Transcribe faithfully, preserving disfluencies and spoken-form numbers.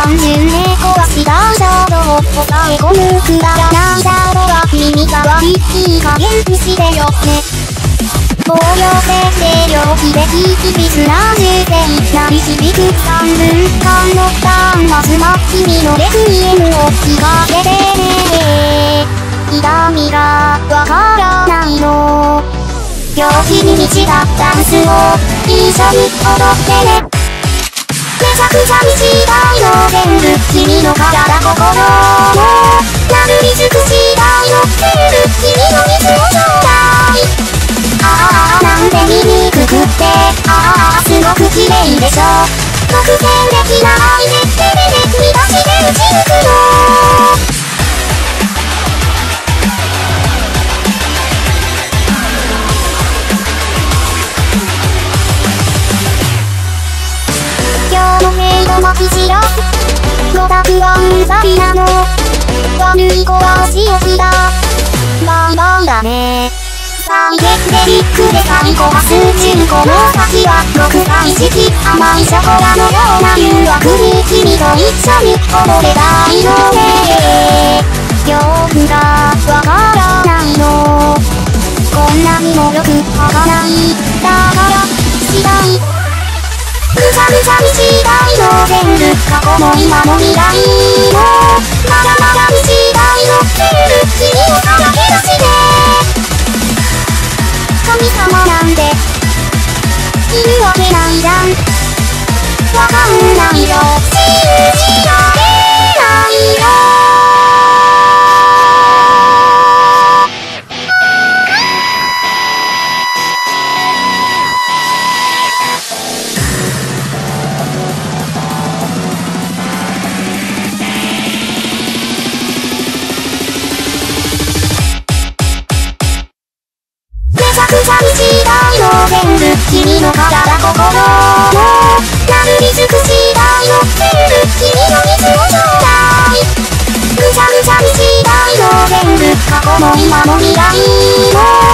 単純で壊したシャドウを抑え込むくだらないシャドウは耳障りいい加減にしてよね。暴力的で猟奇的厳しな重点鳴り響くさんぶんかんのターンまずは君のレクイエムを聞かせてね。痛みがわからないの。陽気に満ちたダンスを一緒に踊ってね。めちゃくちゃにしたいの全部君の体心も殴り尽くしたいの全部君の水をちょうだい。ああなんて醜くってああすごく綺麗でしょ。独占的な愛で手でね満たして打ち抜くの。今日のヘイドマキシラごたくはうんざりなの。悪い子は足をひだバイバイだね。最激でビッグで最高は数十個の先は極大式甘いショコラのような誘惑に君と一緒に踊れたいのね。よくがわからないの。こんなにもよくわからないだからしたい。ぐちゃぐちゃにしたいの全部過去も今も未来もまだまだにしたいの全部君をさらけ出して。神様なんているわけないじゃん。わかんないよ信じられないよ。めちゃくちゃにしたいの全部君の体心も殴り尽くしたいの全部君の水をちょうだい。ぐちゃぐちゃにしたいの全部過去も今も未来も